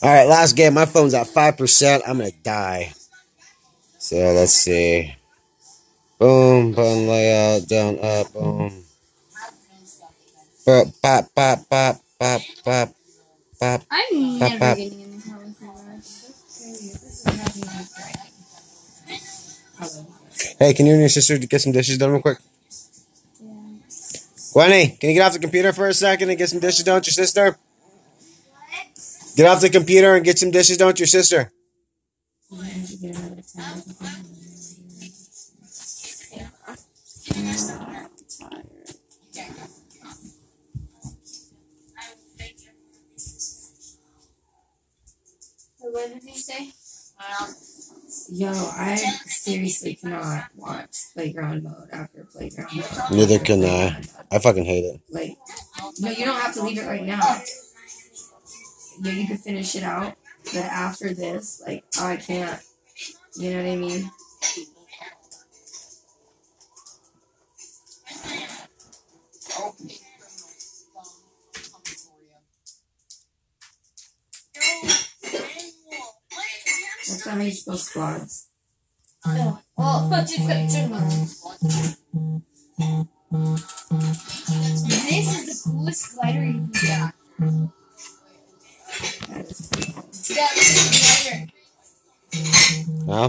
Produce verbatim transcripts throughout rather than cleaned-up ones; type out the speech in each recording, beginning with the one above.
Alright, last game. My phone's at five percent. I'm gonna die. So, let's see. Boom, button layout, down, up, boom. Bop, bop, bop, bop, bop, bop, bop. I'm bop, never bop. getting in the car with you guys. This is not even driving. Hey, can you and your sister get some dishes done real quick? Yeah. Gwenny, can you get off the computer for a second and get some dishes done with your sister? Get off the computer and get some dishes done with your sister. What did he say? Yo, I seriously cannot watch Playground Mode after Playground Mode. Neither can I. I fucking hate it. Like, no, you don't have to leave it right now. Yeah, you can finish it out, but after this, like, I can't. You know what I mean? That's not how you spell squads. Oh, well, but you've got two months. This is the coolest glider you can get. That is pretty cool. Yeah, this is the glider. Huh?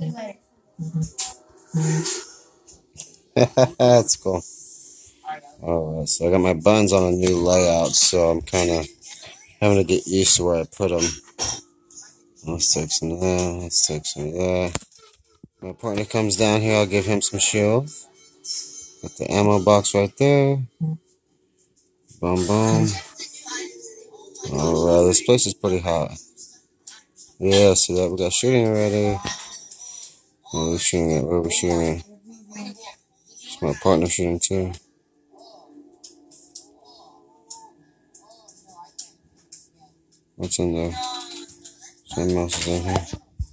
The glider. That's cool. Alright, so I got my buns on a new layout, so I'm kind of having to get used to where I put them. Let's take some of that. Let's take some of that. My partner comes down here, I'll give him some shields. Got the ammo box right there. Boom, boom. Alright, this place is pretty hot. Yeah, see that? We got shooting already. Where are we shooting at? Where are we shooting at? It's my partner shooting too. What's in there? Something else is in here.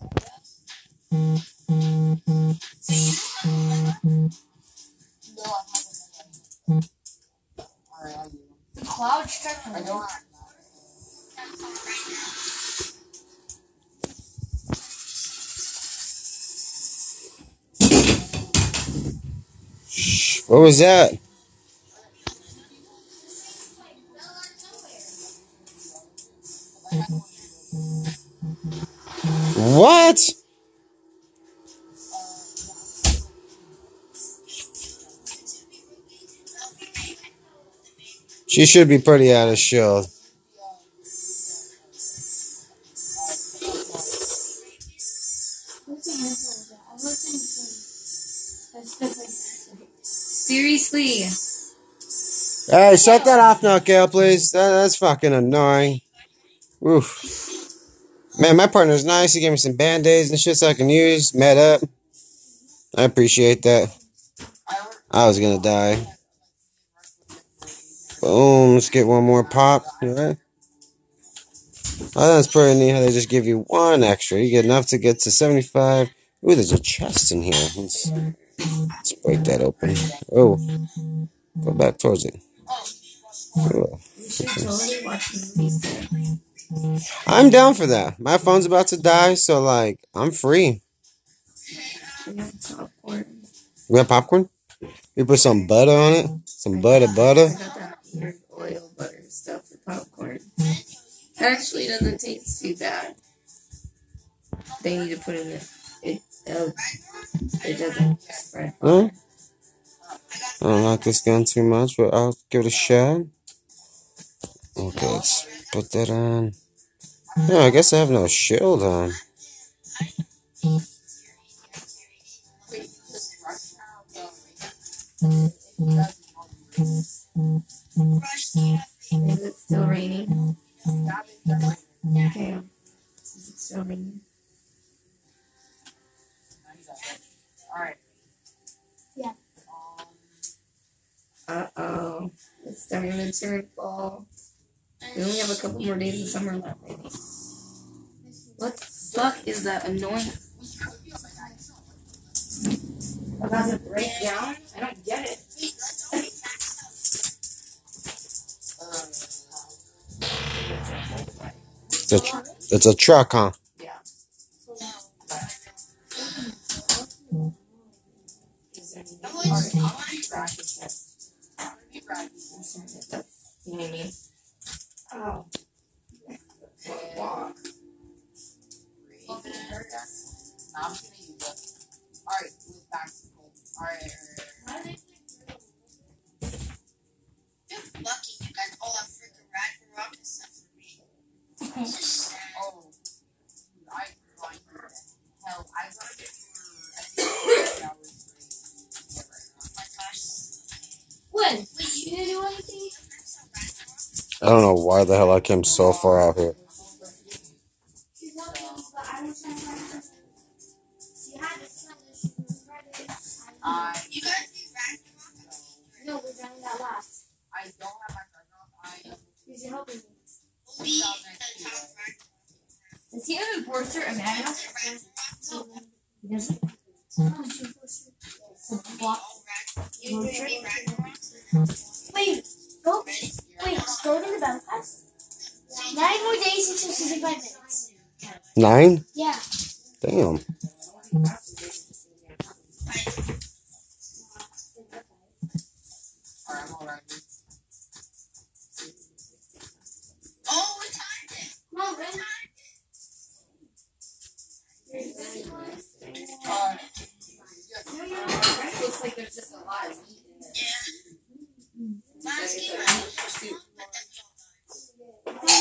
The cloud struck a lot. Shh, what was that? What? She should be pretty out of shield. Seriously. Hey, shut that off now, Kale, please. That, that's fucking annoying. Oof. Man, my partner's nice. He gave me some band-aids and shit so I can use. Met up. I appreciate that. I was gonna die. Boom. Let's get one more pop. Alright. Oh, that's pretty neat how they just give you one extra. You get enough to get to seventy-five. Ooh, there's a chest in here. Let's, let's break that open. Oh. Go back towards it. Oh. I'm down for that. My phone's about to die, so, like, I'm free. We got popcorn. We got popcorn? We put some butter on it? Some butter, butter? I got that weird oil butter stuff for popcorn. It actually doesn't taste too bad. They need to put in it. It, uh, it doesn't spread. Huh? I don't like this gun too much, but I'll give it a shot. Okay, let's put that on. Yeah, I guess I have no shield on. Is it still raining? Okay. Is it still raining? Alright. Yeah. Uh-oh. It's starting to turn fall. We only have a couple more days of summer left, maybe. What the fuck is that annoying? About to break down? I don't get it. It's a, it's a truck, huh? Yeah. You know what I mean? Oh. Walk. I'm gonna use it. Alright, with basketball. Alright, alright. You're lucky you guys all have freaking Ragnarok except for me. It's just sad. Oh, dude, I grind the hell. I grind it for, I think, eight hours straight. Oh my gosh. When? Wait, you didn't do anything? I don't know why the hell I came so far out here. Uh, You guys do Ragnarok? No, we're done that last. I don't have my Ragnarok. I Because you're helping me. will be the top Ragnarok. Does he have a portrait of Manuel? He doesn't? Wait, go. Wait, go to the battle pass. Nine more days until sixty-five minutes. Nine? Yeah. Damn. Alright, I'm alright. Oh, we timed it. Come on, Ren. Uh, Looks like there's just a lot of meat in there. yeah. Last game, I was supposed to, but then we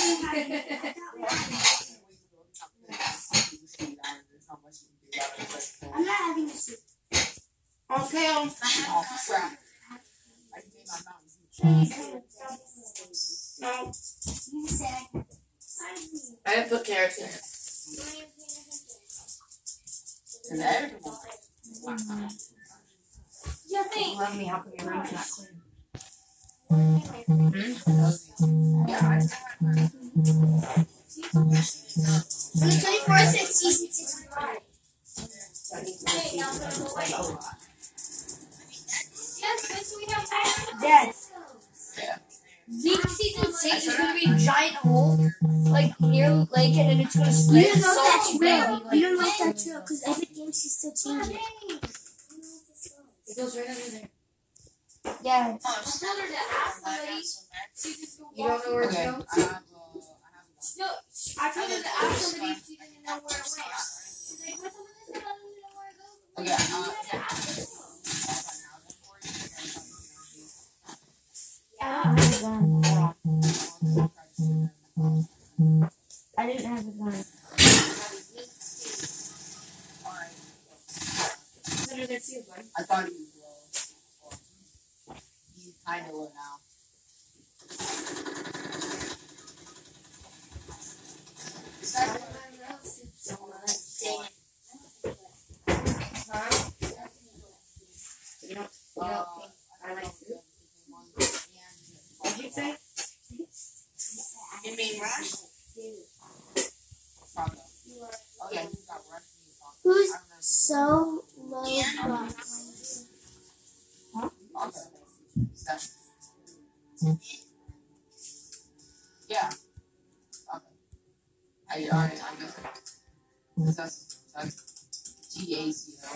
all died. I'm not having a soup. Okay, um, Oh, crap. I made my mountain. no. You said. I didn't put carrots in it. And everyone. You think? Let me help your room's not clean. Yeah, I still have my. On the twenty-fourth, it's season sixty-five. Hey, now put them away. Yes, but we have Yes. Yeah. League season six is gonna be a giant hole, like near Lake, and then it's gonna split. You don't know so if that's big, real. like- You don't know if that's real because Epic Games is still changing. It goes right under there. Yeah. Oh, I told her to ask somebody. She just go You don't know where Okay, it I goes? have, uh, I have No, I told her to ask somebody if she didn't know where it went. She's like, what's up with this? I don't even know where it goes. Okay, You uh, had to ask her. I don't have a gun. I didn't have a gun. It's under there too, bud. I thought he was low. Well, he's kind of low now. This guy's Huh? You don't, you don't think I like soup? What'd you say? You mean Rush? Probably. Oh yeah, he's got Rush. Who's so low box? Okay. Seven. Yeah. Okay. I alright, I guess. That's that's G A C O.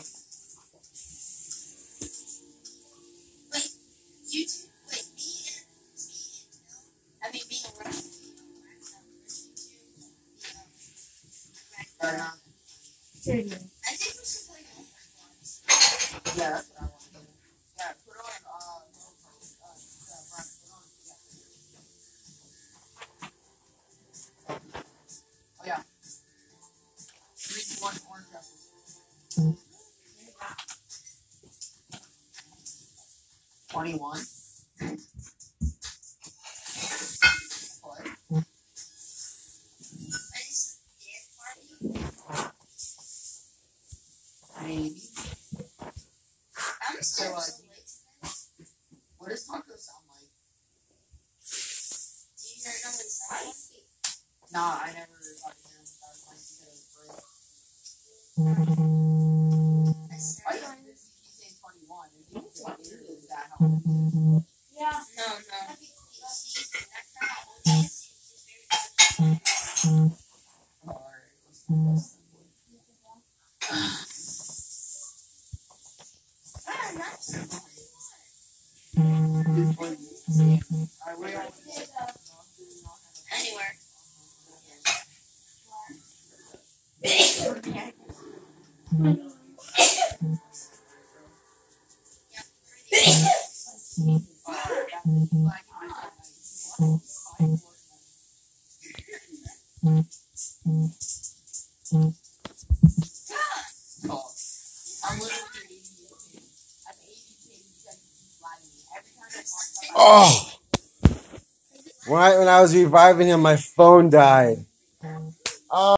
Wait, you two, wait, me and, me and Bill, I mean, me and Russ. Or not. Thirty. I think we should play Overwatch. Yeah, that's what I want to do. Yeah, put on uh no, uh, uh Brian, put on yeah. Oh yeah. Three one orange dresses. Twenty-one. What? Maybe. I'm So, so uh, uh, what does taco sound like? do you hear no one's Nah, I never got to hear him without playing because I it's said, I thought he was saying twenty-one. If you say later, is that how? yeah. No, no. Anywhere. Oh! Right when I was reviving him, my phone died. Oh.